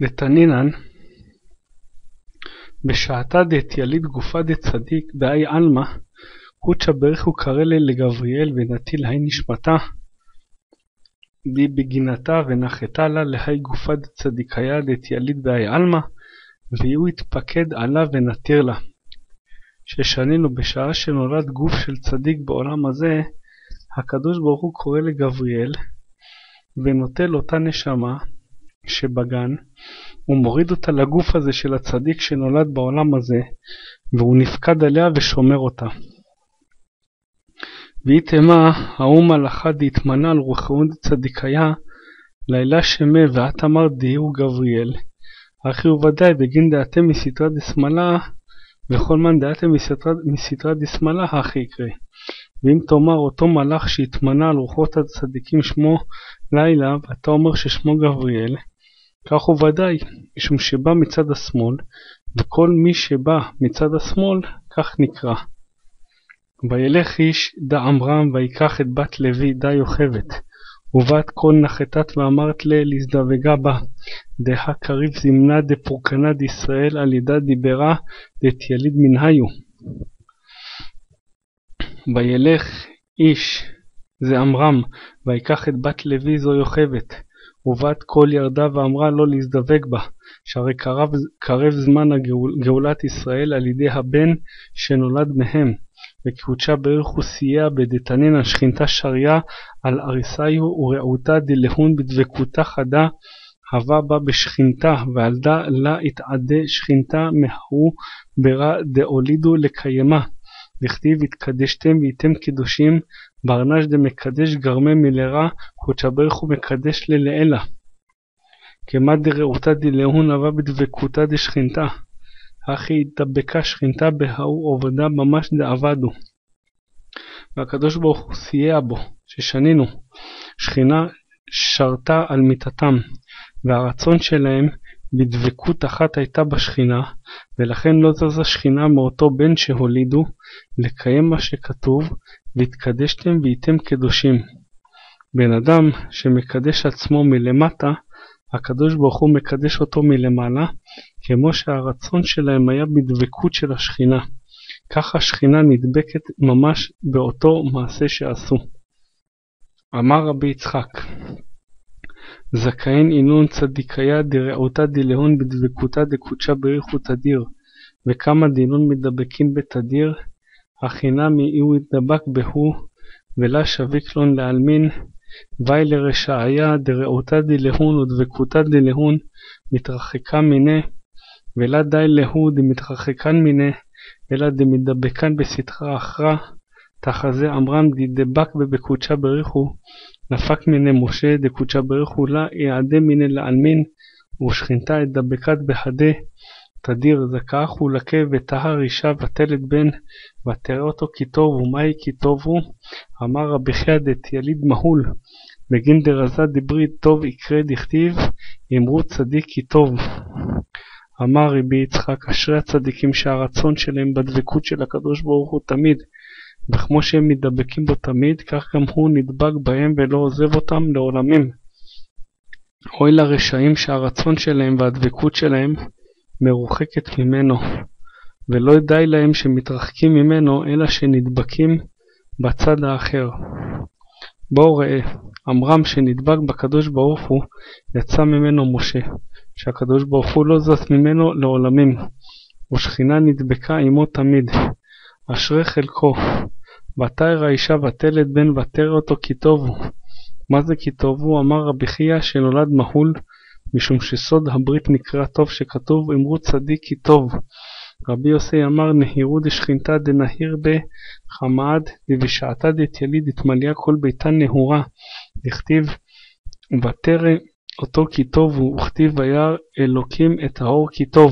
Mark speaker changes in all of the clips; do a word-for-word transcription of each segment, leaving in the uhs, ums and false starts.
Speaker 1: ותנינן בשעתה דאת יליד גופה דאת צדיק באי עלמא קודשא בריך הוא קרא לי לגבריאל ונטיל היי נשמתה בי בגינתה ונחתה לה להי גופה דאת צדיקיה דאת יליד באי עלמא והוא התפקד עלה ונתיר לה. ששנינו בשעה שנולד גוף של צדיק בעולם הזה, הקדוש ברוך הוא קורא לגבריאל ונוטל אותה נשמה שבגן, הוא מוריד אותה לגוף הזה של הצדיק שנולד בעולם הזה, והוא נפקד עליה ושומר אותה. ואיתמה ההוא מלאכה דהתמנה על רוחון צדיקיה לילה שמה ואת אמר דהיהו גבריאל אחי וודאי בגין דעתם מסתרא דשמאלה וכל מן דעתם מסתרא דשמאלה הכי יקרה. ואם תאמר אותו מלאך שהתמנה על רוחות הצדיקים שמו לילה ואתה אומר ששמו גבריאל, כך הוא ודאי משום שבא מצד השמאל וכל מי שבא מצד השמאל כך נקרא. וילך איש דא עמרם ויקח את בת לוי דא יוכבת ובת כל נחתת ואמרת לה להזדווגה בה דהה קריב זמנה דפורקנה דישראל על ידה דיברה דאת יליד מנהיו. וילך איש זה עמרם ויקח את בת לוי זו יוכבת ובת כל ירדה ואמרה לא להזדווג בה שהרי קרב, קרב זמן הגאולת ישראל על ידי הבן שנולד מהם וקודשה בריך הוא סייע בדתנין השכינתה שריה על אריסיו ורעותה דלהון בדבקותה חדה הווה בה בשכינתה ועלדה לה התעדה שכינתה מהו ברא דאולידו לקיימה וכתיב התקדשתם והייתם קדושים ברנש דמקדש גרמי מלרה קודשה בריך הוא מקדש ללעילה כמה דרעותה דלהון הווה בדבקותה דשכינתה אחי התדבקה שכינתה בהוא עובדה ממש דעבדו. והקדוש ברוך הוא סייע בו ששנינו שכינה שרתה על מיתתם והרצון שלהם בדבקות אחת הייתה בשכינה ולכן לא זזה שכינה מאותו בן שהולידו לקיים מה שכתוב והתקדשתם והייתם קדושים. בן אדם שמקדש עצמו מלמטה הקדוש ברוך הוא מקדש אותו מלמעלה כמו שהרצון שלהם היה בדבקות של השכינה, כך השכינה נדבקת ממש באותו מעשה שעשו. אמר רבי יצחק זכאין אינון צדיקיה דרעותה דלהון בדבקותה דקודשה בריך הוא תדיר וכמה דינון מדבקין בתדיר הכינה מי הוא יתדבק בהו ולה שביק לון לעלמין ואי לרשעיה דרעותה דלהון ודבקותה דלהון מתרחקה מיני ולה די להו דמתרחקן מיני אלא דמדבקן בסתרה אחרה תחזה אמרם דדבק בבקודשה בריחו נפק מיני משה דקודשה בריחו לה יעדה מיני לעלמין ושכינתה את דבקת בהדה תדיר זכך ולקה וטהר אישה ותלת בן ותראה אותו כי טוב ומאי כי טוב הוא אמר רבי חייא דאת יליד מהול בגין דרזה דברי טוב יקרה דכתיב אמרו צדיק כי טוב. אמר רבי יצחק אשרי הצדיקים שהרצון שלהם בדבקות של הקדוש ברוך הוא תמיד וכמו שהם מדבקים בו תמיד כך גם הוא נדבק בהם ולא עוזב אותם לעולמים. אוי לרשעים שהרצון שלהם והדבקות שלהם מרוחקת ממנו ולא די להם שמתרחקים ממנו אלא שנדבקים בצד האחר. בואו ראה עמרם שנדבק בקדוש ברוך הוא יצא ממנו משה שהקדוש ברוך הוא לא זז ממנו לעולמים ושכינה נדבקה עמו תמיד. אשרי חלקו ותרא האישה ותלת בן ותרא אותו כי טוב הוא. מה זה כי טוב הוא? אמר רבי חייא שנולד מהול משום שסוד הברית נקרא טוב שכתוב אמרו צדיק כי טוב. רבי יוסי אמר נהירו דשכינתה דנהיר בחמד ובשעתה דאת יליד התמלאה כל ביתה נהורה דכתיב ותרא אותו כי טוב הוא וכתיב וירא אלוקים את האור כי טוב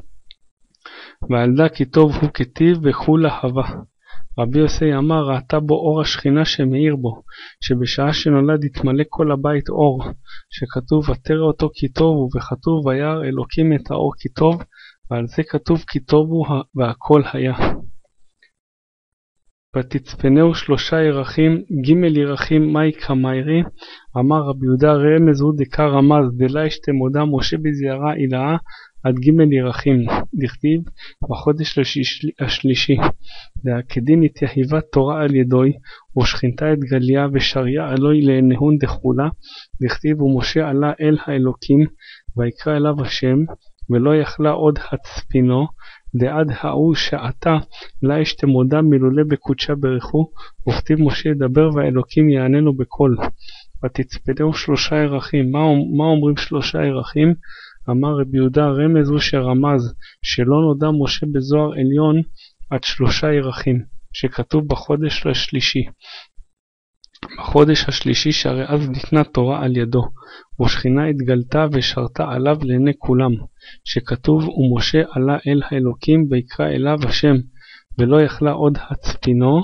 Speaker 1: וילדה כי טוב הוא כתיב וכולה הווה. רבי יוסי אמר ראתה בו אור השכינה שמאיר בו שבשעה שנולד התמלא כל הבית אור שכתוב ותרא אותו כי טוב הוא וכתוב וירא אלוקים את האור כי טוב ועל זה כתוב כי טוב הוא והכל היה. ותצפנהו שלושה ירחים, ג' ירחים מאי כמיירי, אמר רבי יהודה רמז הוא דקה רמז, דלה אשתמודה משה בזיערה אילאה, עד ג' ירחים, דכתיב בחודש השלישי, דהכדין התייהבה תורה על ידוי, ושכינתה את גליה ושריה אלוהי לענהון דחולה, דכתיב ומשה עלה אל האלוקים, ויקרא אליו השם, ולא יכלה עוד הצפינו, דעד ההוא שעתה לה אשתמודה מלולה בקודשה ברכו, וכתיב משה ידבר והאלוקים יעננו בקול. ותצפנהו שלושה ירחים. מה, מה אומרים שלושה ירחים? אמר רבי יהודה רמז הוא שרמז שלא נודע משה בזוהר עליון עד שלושה ירחים, שכתוב בחודש השלישי. בחודש השלישי שהרי אז ניתנה תורה על ידו, ושכינה התגלתה ושרתה עליו לעיני כולם, שכתוב ומשה עלה אל האלוקים ויקרא אליו השם, ולא יכלה עוד הצפינו,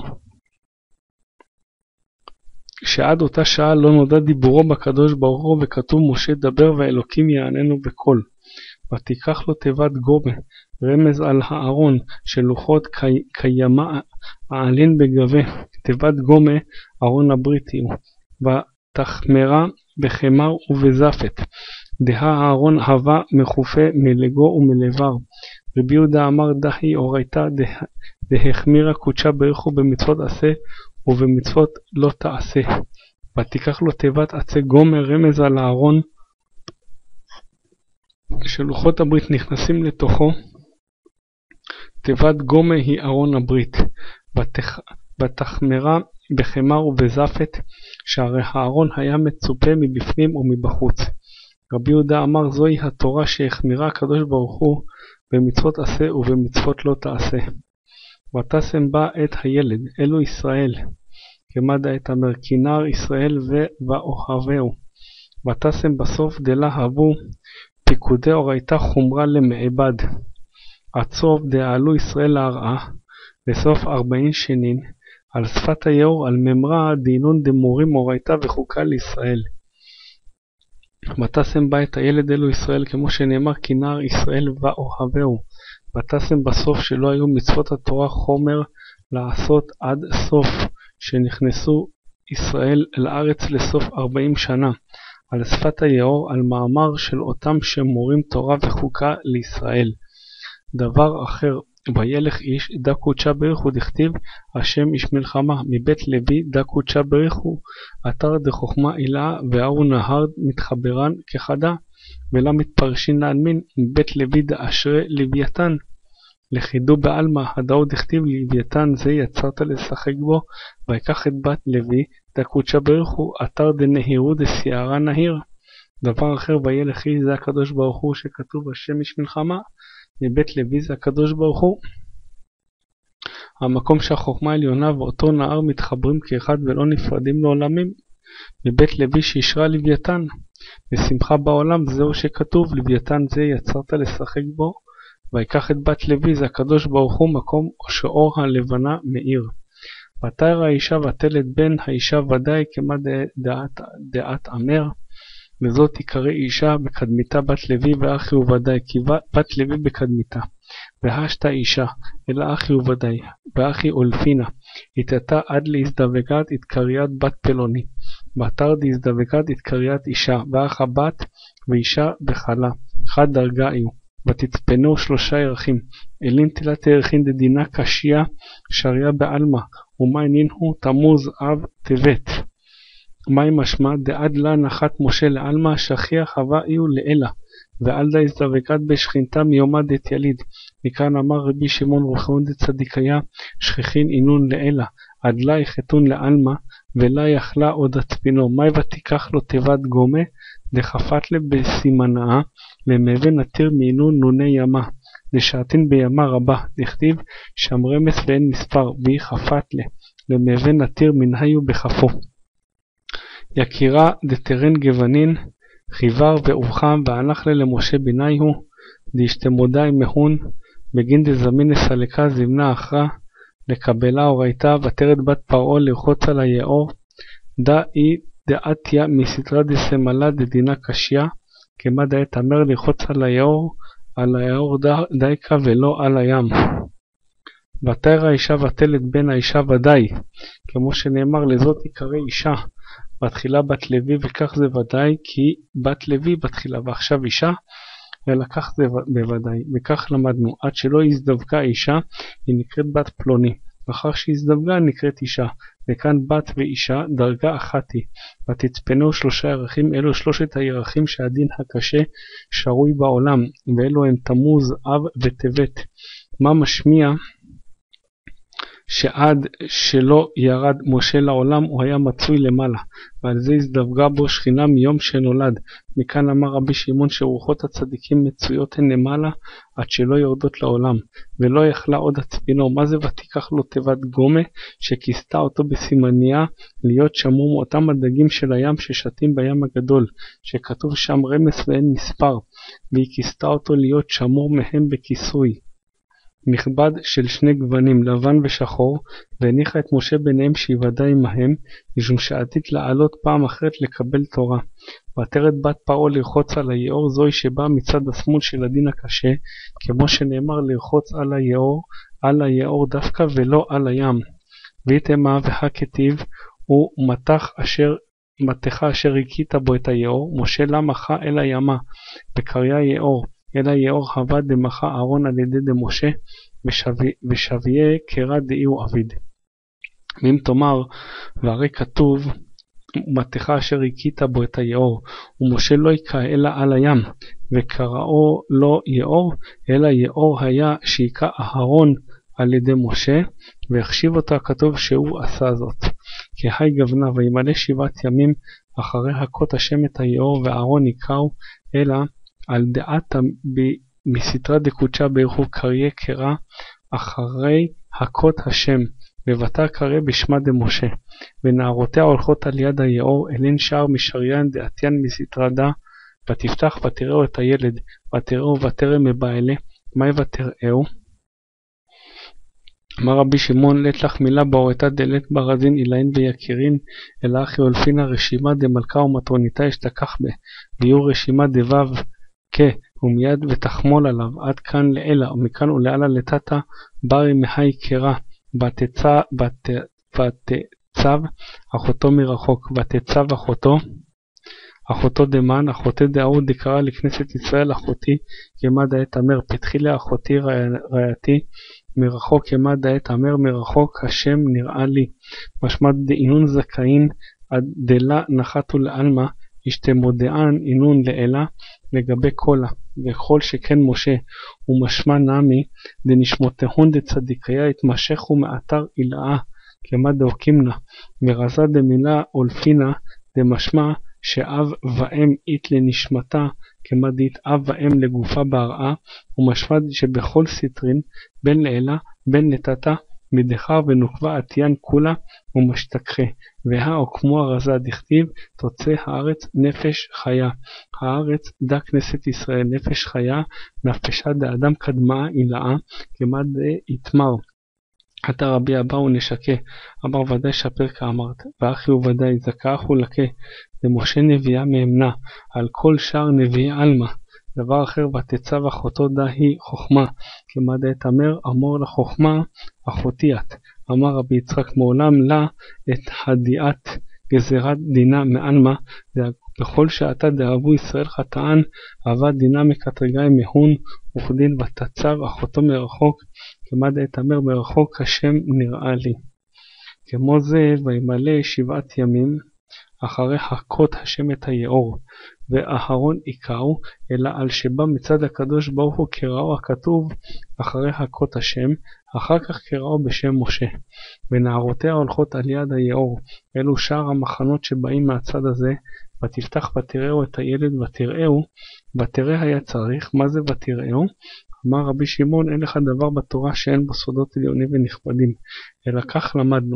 Speaker 1: שעד אותה שעה לא נודע דיבורו בקדוש ברוך הוא, וכתוב משה דבר והאלוקים יעננו בקול. ותיקח לו תיבת גובה, רמז על הארון של לוחות קיימה העלין בגבה, תיבת גומה ארון הבריטי הוא, ותחמרה בחמר ובזפת, דה הארון הווה מחופה מלגו ומלבר. רבי יהודה אמר דהי אורייתא דהחמירה קודשה ברכו במצוות עשה ובמצוות לא תעשה. ותיקח לו תיבת עצי גומר, רמז על הארון שלוחות הברית נכנסים לתוכו. תיבת גומה היא ארון הברית. ותח... ותחמרה בחמר ובזפת, שהרי הארון היה מצופה מבפנים ומבחוץ. רבי יהודה אמר זוהי התורה שהחמירה הקדוש ברוך הוא במצוות עשה ובמצוות לא תעשה. ותשם בה את הילד, אלו ישראל, כמדע את אמר כנער ישראל ואוהבהו. ותשם בסוף דלה הבו, פיקודי אורייתא חומרה למעבד. עצוב דעלו ישראל להרעה, בסוף ארבעים שנין, על שפת היאור על ממרה דינון דמורים אורייתא וחוקה לישראל. ותשם בה את הילד אלו ישראל, כמו שנאמר כנער ישראל ואוהבהו. ותשם בסוף שלא היו מצוות התורה חומר לעשות עד סוף, שנכנסו ישראל אל הארץ לסוף ארבעים שנה, על שפת היאור על מאמר של אותם שמורים תורה וחוקה לישראל. דבר אחר, וילך איש דא קודשא בריחו, דכתיב השם איש מלחמה, מבית לוי דא קודשא בריחו, אתר דחוכמה עילה וארו נהר מתחברן כחדה, ולה מתפרשין להנמין, מבית לוי דא אשרי לוויתן. לחידו בעלמא, הדאו דכתיב לוויתן זה יצרת לשחק בו, ויקח את בת לוי דא קודשא בריחו, אתר דנהירו דסיירה נהיר. דבר אחר, וילך איש זה הקדוש ברוך הוא, שכתוב השם איש מלחמה, מבית לוי זה הקדוש ברוך הוא. המקום שהחוכמה העליונה ואותו נהר מתחברים כאחד ולא נפרדים לעולמים. מבית לוי שישרה לוויתן, ושמחה בעולם זהו שכתוב לוויתן זה יצרת לשחק בו, ויקח את בת לוי זה הקדוש ברוך הוא, מקום שאור הלבנה מאיר. ותרא האישה ותלד בן, האישה ודאי כמה דעת, דעת אמר, וזאת תיקרא אישה בקדמיתה בת לוי ואחי וודאי, כי בת לוי בקדמיתה. והשתה אישה, אלא אחי וודאי, ואחי אולפינה, התתה עד להזדווגת התקריית בת פלוני, ואתר דהזדווגת התקריית אישה, ואח הבת ואישה בחלה, חד דרגה היו. ותצפנו שלושה ירחים, אלין תלת ירחין דדינה קשיה, שריה בעלמא, ומה ענינו תמוז אב טבת. מהי משמע? דעד לה נחת משה לעלמא, שכיח הווה איהו לאלה, ועל דה הזדווקת בשכינתה מיומא דית יליד. מכאן אמר רבי שמעון רוחאון דצדיקיה, שכיחין אינון לאלה, עד לה יחתון לעלמא, ולה יכלה עוד הצפינו. מהי ותיקח לו תיבת גומה, דחפת לה בסימנאה, למבן עתיר מינון נוני ימה, דשעתין בימה רבה, דכתיב שם רמס ואין מספר, והיא חפת לה, למבן עתיר מנהיו בחפו. יקירה דתרן גוונין, חיבר ואובחם, והלך לה למשה ביניהו, דשתמודה עם מהון, בגין דזמין לסלקה זמנה אחרה, לקבלה אורייתא, ותרד בת פרעה לרחוץ על היאור, דא היא דעתיה מסתרה דסמלה דדינה קשיה, כמה דעת אמר לרחוץ על היאור, על היאור דייקה ולא על הים. ותרא האישה ותלד בן האישה ודאי, כמו שנאמר לזאת יקרא אישה, בתחילה בת לוי וכך זה ודאי, כי בת לוי בתחילה ועכשיו אישה, אלא כך זה בוודאי. וכך למדנו, עד שלא הזדווגה אישה היא נקראת בת פלוני, אחר שהזדווגה נקראת אישה, וכאן בת ואישה דרגה אחת היא. ותצפנו שלושה ירחים, אלו שלושת הירחים שהדין הקשה שרוי בעולם, ואלו הם תמוז, אב וטבת. מה משמיע? שעד שלא ירד משה לעולם הוא היה מצוי למעלה, ועל זה הזדווגה בו שכינה מיום שנולד. מכאן אמר רבי שמעון שרוחות הצדיקים מצויות הן למעלה עד שלא יורדות לעולם, ולא יכלה עוד הצפינו. מה זה ותיקח לו תיבת גומה שכיסתה אותו בסימניה להיות שמור מאותם הדגים של הים ששתים בים הגדול, שכתוב שם רמס ואין מספר, והיא כיסתה אותו להיות שמור מהם בכיסוי מכבד של שני גוונים, לבן ושחור, והניחה את משה ביניהם שיוודע עמהם, משום שעתיד לעלות פעם אחרת לקבל תורה. ותרד בת פרעה לרחוץ על היאור, זוהי שבאה מצד השמאל של הדין הקשה, כמו שנאמר לרחוץ על היאור, על היאור דווקא ולא על הים. ויתמה והכתיב הוא מתח אשר מתחה אשר הכית בו את היאור, משה לה מחה אל הימה, וקריה יאור. אלא יאור הווה דמחה אהרון על ידי דמשה, ושוויה קרא דאי הוא עביד. ואם תאמר, והרי כתוב, מתחה אשר הכית בו את היאור, ומשה לא יקרא אלא על הים, וקראו לא יאור, אלא יאור היה שיקרא אהרון על ידי משה, והחשיב אותו הכתוב שהוא עשה זאת. כי היי גבנה, וימלא שבעת ימים אחרי הכות השם את היאור, ואהרון יקראו, אלא על דעת מסתרא דקודשא בריך הוא קריה קרא אחרי הכות השם, ובתר קרא בשמה דמשה. ונערותיה הולכות על יד היאור, אלין שער משריין דעתיין מסתרא דה, ותפתח ותראו את הילד, ותראו ותרא מבעלה, מה ותראו? אמר רבי שמעון, לית לך מילה בהורתה דלת ברזין אילאין ויקירין, אלא אחי הולפינה רשימה דמלכה ומטרוניתה אשתכח בה, ויהיו רשימה דבב כן, ומיד ותחמול עליו, עד כאן לאלה, ומכאן ולאלה לטאטה, ברי מהי קרא, ותצב אחותו מרחוק, ותצב אחותו, אחותו דמן, אחותי דאהו דקרא לכנסת ישראל, אחותי כמה דעת אמר, פתחי לאחותי רעייתי, מרחוק כמה דעת אמר, מרחוק השם נראה לי, משמע דאינון זכאין, עד דלה נחתו לעלמא, ישתמודען אינון לאלה, לגבי קולה, וכל שכן משה, ומשמע נמי, דנשמותיהון דצדיקיה התמשכו מאתר אילאה, כמה דאוקימנה, מרזה דמילה אולפינה, דמשמע שאב ואם אית לנשמתה, כמה דית אב ואם לגופה בהרעה, ומשמע שבכל סטרין, בין לאלה, בין נתתה, מדחר ונוקבה עטיין כולה ומשתכחה, והאו כמו הרזה דכתיב, תוצא הארץ נפש חיה. הארץ דה כנסת ישראל נפש חיה, נפשה דאדם קדמה אילאה, כמה דאיתמר. עתה רבי אבא ונשקה, אמר ודאי שפר כאמרת, ואחי וודאי זכאך ולקה, למשה נביאה מאמנה, על כל שאר נביאי עלמא. דבר אחר, ותצב אחותו דה היא חוכמה, כמה דעת אמר, אמור לחוכמה אחותי את. אמר רבי יצחק, מעולם לה את הדיעת גזירת דינה מעלמא, בכל שעתה דאהבו ישראל חטאן, אהבה דינה מקטרגי מהון, וכדין ותצב אחותו מרחוק, כמה דעת אמר, מרחוק השם נראה לי. כמו זה, וימלא שבעת ימים, אחרי הכות השם את היאור, ואהרון יקראו, אלא על שבא מצד הקדוש ברוך הוא קראו הכתוב אחרי הכות השם, אחר כך קראו בשם משה. ונערותיה הולכות על יד היאור, אלו שאר המחנות שבאים מהצד הזה, ותפתח ותראו את הילד ותראו, ותראה היה צריך, מה זה ותראו? אמר רבי שמעון, אין לך דבר בתורה שאין בו סודות עליונים ונכבדים, אלא כך למדנו.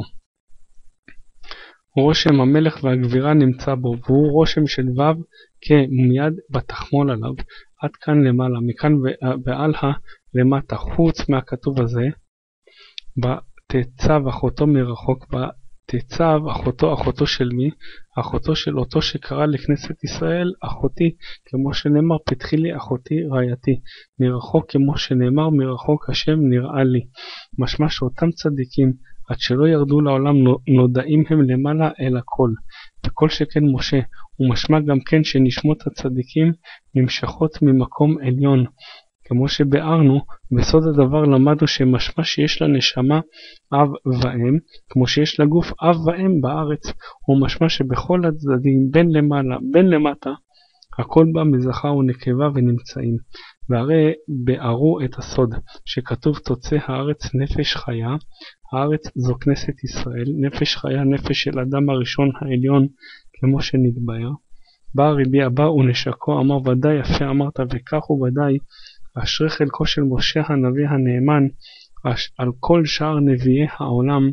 Speaker 1: רושם המלך והגבירה נמצא בו, והוא רושם של וו כמיד בתחמול עליו, עד כאן למעלה, מכאן ועלה למטה, חוץ מהכתוב הזה, ותצב אחותו מרחוק, ותצב אחותו אחותו של מי? אחותו של אותו שקרא לכנסת ישראל אחותי, כמו שנאמר פתחי לי אחותי רעייתי, מרחוק כמו שנאמר מרחוק השם נראה לי. משמע שאותם צדיקים עד שלא ירדו לעולם נודעים הם למעלה אל הכל, וכל שכן משה, ומשמע גם כן שנשמות הצדיקים נמשכות ממקום עליון. כמו שבארנו, בסוד הדבר למדנו שמשמע שיש לנשמה אב ואם, כמו שיש לגוף אב ואם בארץ, ומשמע שבכל הצדדים בין למעלה בין למטה, הכל בא מזכר ונקבה ונמצאים. והרי בארו את הסוד, שכתוב תוצא הארץ נפש חיה, הארץ זו כנסת ישראל, נפש חיה נפש של אדם הראשון העליון, כמו שנתבהר. בא רבי אבא ונשקו אמר ודאי יפה אמרת וכך וודאי, אשרי חלקו של משה הנביא הנאמן על כל שאר נביאי העולם.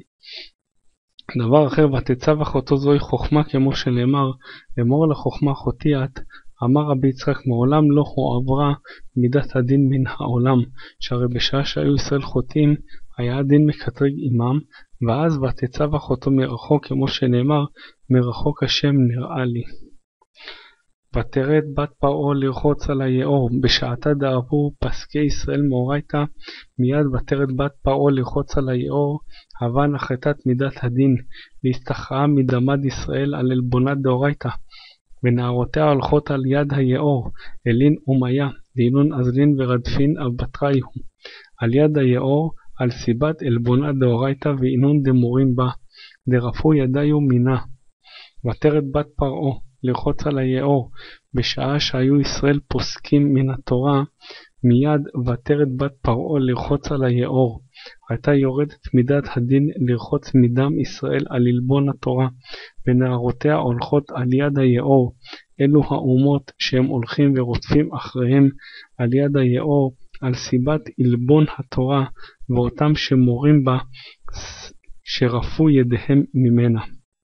Speaker 1: דבר אחר, ותצב אחותו זוהי חוכמה כמו שנאמר, אמור לחוכמה אחותי את, אמר רבי יצחק מעולם לא הועברה מידת הדין מן העולם, שהרי בשעה שהיו ישראל חוטאים היה הדין מקטרג עמם, ואז ותצב אחותו מרחוק כמו שנאמר מרחוק השם נראה לי. ותרד בת פרעה לרחוץ על היאור, בשעתה דאבו פסקי ישראל מאורייתא, מיד ותרד בת פרעה לרחוץ על היאור, הווה נחתת מידת הדין, להסתחראה מדמד ישראל על עלבונת דאורייתא, ונערותיה הולכות על יד היאור, אלין ומיה, דינון אזלין ורדפין אבטריהו, על יד היאור, על סיבת עלבונת דאורייתא ואינון דמורים בה, דרפו ידיו מינה. ותרד בת פרעה לרחוץ על היאור, בשעה שהיו ישראל פוסקים מן התורה, מיד ותרד בת פרעה לרחוץ על היאור, הייתה יורדת מידת הדין לרחוץ מדם ישראל על עלבון התורה, ונערותיה הולכות על יד היאור, אלו האומות שהם הולכים ורודפים אחריהם על יד היאור, על סיבת עלבון התורה, ואותם שמורים בה שרפו ידיהם ממנה.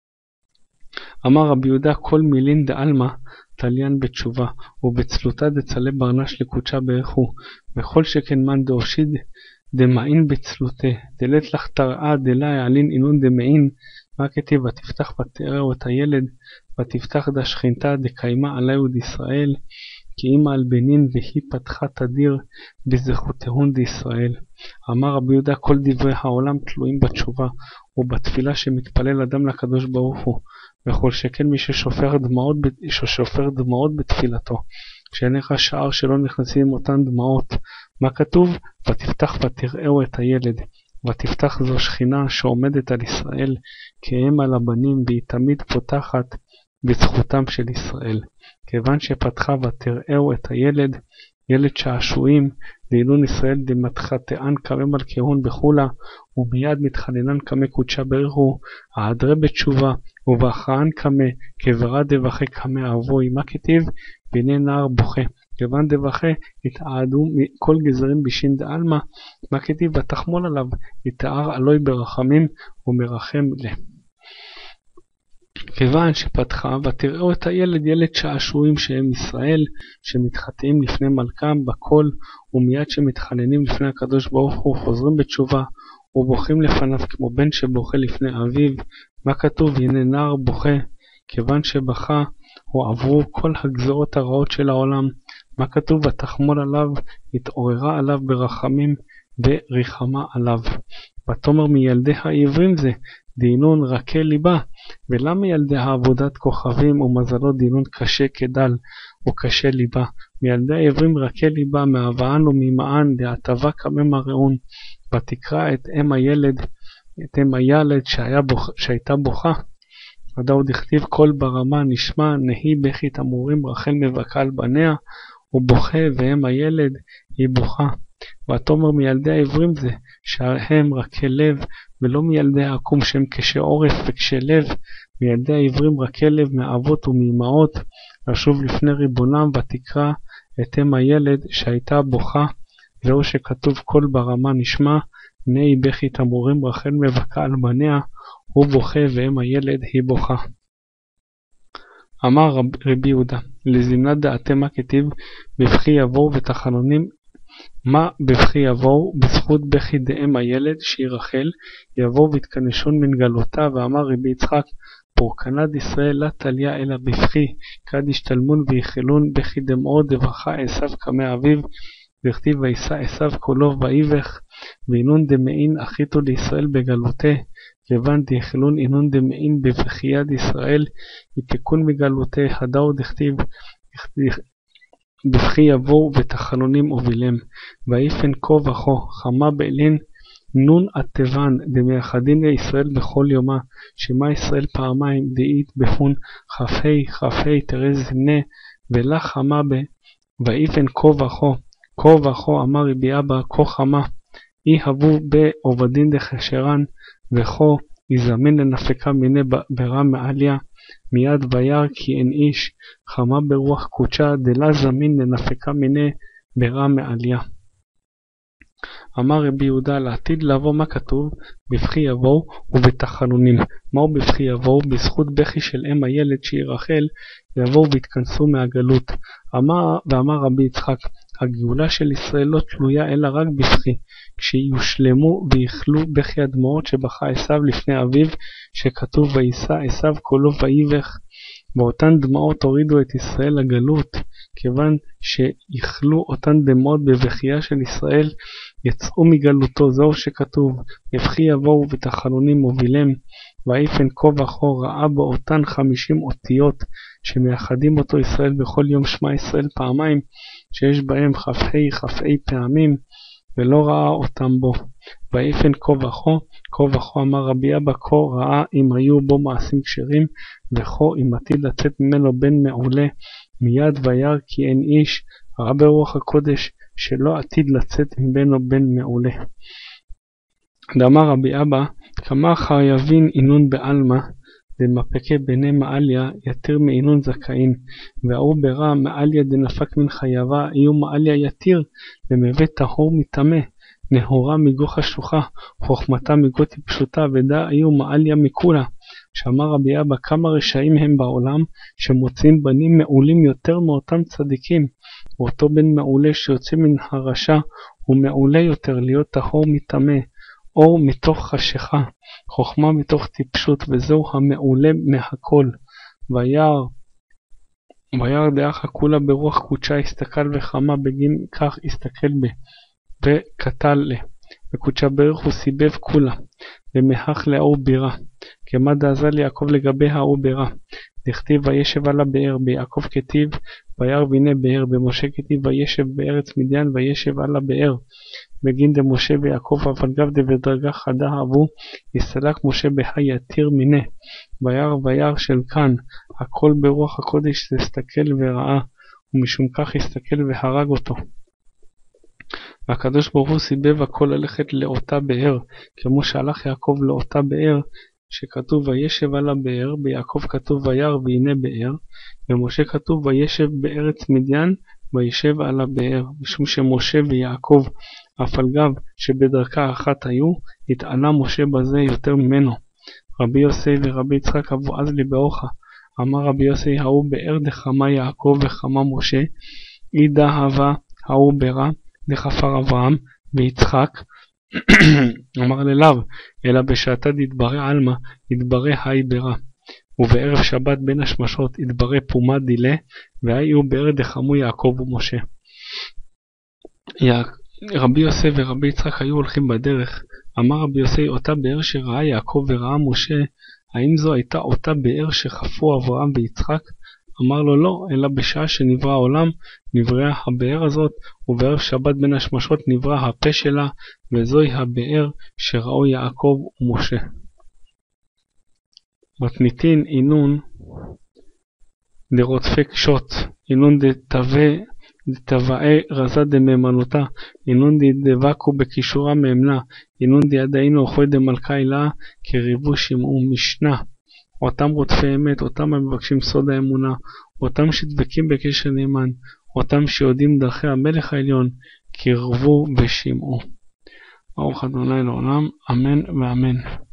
Speaker 1: אמר רבי יהודה כל מילין דעלמא תליין בתשובה, ובצלותה דצלה ברנש לקודשה ברכו, וכל שכן מן דאושיד דמעין בצלותה, דלת לך תראה דלה יעלין אינון דמעין, מה כתיב ותפתח ותראו את הילד, ותפתח דשכינתה דקיימה עלי עוד ישראל, כי אימא על בנין והיא פתחה תדיר בזכותהון דישראל. אמר רבי יהודה כל דברי העולם תלויים בתשובה, ובתפילה שמתפלל אדם לקדוש ברוך הוא, וכל שכן מי ששופר דמעות, ששופר דמעות בתפילתו, שאין לך שער שלא נכנסים עם אותן דמעות. מה כתוב? ותפתח ותראו את הילד, ותפתח זו שכינה שעומדת על ישראל, כאם על הבנים, והיא תמיד פותחת בזכותם של ישראל. כיוון שפתחה ותראו את הילד, ילד שעשועים, דהילון ישראל דמתחתאן כמה מלכהון בחולה, ומיד מתחננן כמה קודשה ברכו, העדרה בתשובה, ובהכרען כמה, כברה דבחה כמה אבוי. מה כתיב? והנה נער בוכה. כיוון דבחה התעעדו כל גזרים בשין דעלמא, מה כתיב? ותחמול עליו, יתאר אלוהי ברחמים ומרחם לה. כיוון שפתחה ותראו את הילד, ילד שעשועים שהם ישראל, שמתחתאים לפני מלכם בכל, ומיד שמתחננים לפני הקדוש ברוך הוא חוזרים בתשובה, ובוכים לפניו כמו בן שבוכה לפני אביו. מה כתוב? הנה נער בוכה, כיוון שבכה הוא עברו כל הגזרות הרעות של העולם. מה כתוב? ותחמול עליו, התעוררה עליו ברחמים וריחמה עליו. ותאמר מילדי העברים זה, דינון רכה ליבה. ולמה ילדי העבודת כוכבים ומזלות דינון קשה כדל וקשה ליבה? מילדי העברים רכה ליבה, מאהבן וממען דהטבה כמה מראון. ותקרא את אם הילד, את אם הילד שהיה בוח, שהייתה בוכה. ודאו דכתיב כל ברמה נשמע נהי בכי תמורים רחל מבכה על בניה, הוא בוכה ואם הילד היא בוכה. ותאמר מילדי העברים זה, שהם רכי לב, ולא מילדי העקום שהם קשי עורף וקשי לב. מילדי העברים רכי לב מאבות ומאמהות, לשוב לפני ריבונם. ותקרא את אם הילד שהייתה בוכה, זהו שכתוב כל ברמה נשמע נהי בכי תמורים רחל מבכה על בניה, הוא בוכה ואם הילד היא בוכה. אמר רב, רבי יהודה לזמנת דעתם מה כתיב? בבכי יבור ותחנונים מה בבכי יבואו, בזכות בכי דאם הילד שהיא רחל, יבואו ויתכנשון מן גלותה, ואמר רבי יצחק, פורקנד ישראל לה תליה אלא בבכי, כד ישתלמון ויחלון, בכי דמעו דבכה עשיו כמי אביו, וכתיב וישא עשיו קולו ואיבך, ואינון דמעין אחיתו לישראל בגלותה, כיוון דיחלון אינון דמעין בבכיית ישראל, יתקון מגלותה, הדאו דכתיב, בבכי יבואו ותחנונים הובילם, ויפן כה וכה, חמה באלין, נון עטבן דמייחדין לישראל בכל יומה, שמה ישראל פעמיים דאית בחון כ"ה כ"ה תרז זמנה, ולה חמה ב, ויפן כה וכה, כה וכה אמר רבי אבא, כה חמה, אי הבו בעובדין דחשרן, וכה יזמן לנפקה מיני ברע מעליה, מיד וירא כי אין איש, חמה ברוח קודשה, דלה זמין לנפקה מיני ברע מעליה. אמר רבי יהודה, לעתיד לבוא מה כתוב? בבכי יבואו ובתחנונים. מהו בבכי יבואו? בזכות בכי של אם הילד שהיא רחל, יבואו והתכנסו מהגלות. אמר ואמר רבי יצחק, הגאולה של ישראל לא תלויה אלא רק בבכי, כשיושלמו ויכלו בכי הדמעות שבכה עשיו לפני אביו, שכתוב וישא עשיו קולו ואיבך. באותן דמעות הורידו את ישראל לגלות, כיוון שיכלו אותן דמעות בבכייה של ישראל, יצאו מגלותו. זהו שכתוב, בבכי יבואו ותחנונים מובילם, ויפן כה וכה, ראה באותן חמישים אותיות שמייחדים אותו ישראל בכל יום שמע ישראל פעמיים, שיש בהם כ"ה כ"ה פעמים, ולא ראה אותם בו. ויפן כה וכה, כה וכה אמר רבי אבא, כה ראה אם היו בו מעשים כשרים, וכה אם עתיד לצאת ממנו בן מעולה, מיד וירא כי אין איש, ראה ברוח הקודש שלא עתיד לצאת ממנו בן מעולה. דאמר רבי אבא, כמה חייבין אינון בעלמא, דמפקה בני מעליה יתיר מאינון זכאין, והוא ברע מעליה דנפק מן חייבה, יהיו מעליה יתיר, ומביא טהור מטמא, נהורה מגו חשוכה, חוכמתה מגו טיפשותה, ודע היו מעליה מכולה. שאמר רבי אבא, כמה רשעים הם בעולם, שמוצאים בנים מעולים יותר מאותם צדיקים, ואותו בן מעולה שיוצא מן הרשע, הוא מעולה יותר להיות טהור מטמא, אור מתוך חשיכה, חוכמה מתוך טיפשות, וזהו המעולה מהכל. וירא וירא דאחה כולה ברוח קודשה, הסתכל וחמה בגין כך הסתכל ב, וקטל לה, וקודשה ברך הוא סיבב כולה, ומהך לאור בירה, כמה דעזה ליעקב לגבי האור בירה, דכתיב וישב על הבאר, ביעקב כתיב וירא והנה באר, במשה כתיב וישב בארץ מדיין וישב על הבאר, בגין דמשה ויעקב אבל גב דבדרגה חדה אבו, יסלק משה בהי יתיר מיני, וירא וירא של כאן, הכל ברוח הקודש תסתכל וראה, ומשום כך הסתכל והרג אותו. והקדוש ברוך הוא סיבב הכל ללכת לאותה באר, כמו שהלך יעקב לאותה באר, שכתוב וישב על הבאר, ביעקב כתוב וירא והנה באר, במשה כתוב וישב בארץ מדיין וישב על הבאר, משום שמשה ויעקב אף על גב שבדרכה אחת היו, התעלה משה בזה יותר ממנו. רבי יוסי ורבי יצחק אבו אז לי באוחה, אמר רבי יוסי, ההוא באר דחמה יעקב וחמה משה, אידה הווה ההוא ברע דחפר אברהם ויצחק, אמר ללאו, אלא בשעתה דתברא עלמא, יתברא היי ברע, ובערב שבת בין השמשות יתברא פומה דילה, והי הוא באר דחמו יעקב ומשה. רבי יוסי ורבי יצחק היו הולכים בדרך, אמר רבי יוסי, אותה באר שראה יעקב וראה משה, האם זו הייתה אותה באר שחפרו אברהם ויצחק? אמר לו לא, אלא בשעה שנברא העולם נבראה הבאר הזאת, ובערב שבת בין השמשות נברא הפה שלה, וזוהי הבאר שראו יעקב ומשה. מתניתין אינון דרודפי קשות, אינון דתווה דתוואה רזה דממנותה, אינון דדבקו בכישורה מאמנה, אינון דידיינו אוכוי דמלכה אלה, כריבו שמעו משנה. אותם רודפי אמת, אותם המבקשים סוד האמונה, אותם שדבקים בקשר נאמן, אותם שיודעים דרכי המלך העליון, קרבו ושמעו. ברוך ה' לעולם, אמן ואמן.